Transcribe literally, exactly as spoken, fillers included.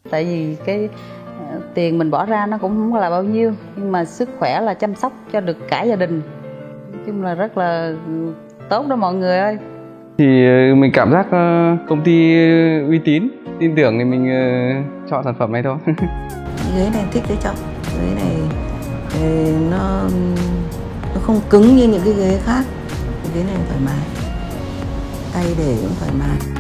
Tại vì cái tiền mình bỏ ra nó cũng không là bao nhiêu, nhưng mà sức khỏe là chăm sóc cho được cả gia đình, nói chung là rất là tốt đó mọi người ơi. Thì mình cảm giác công ty uy tín, tin tưởng thì mình chọn sản phẩm này thôi. Ghế này thích đấy cháu, ghế này nó nó không cứng như những cái ghế khác, cái ghế này thoải mái, tay để cũng thoải mái.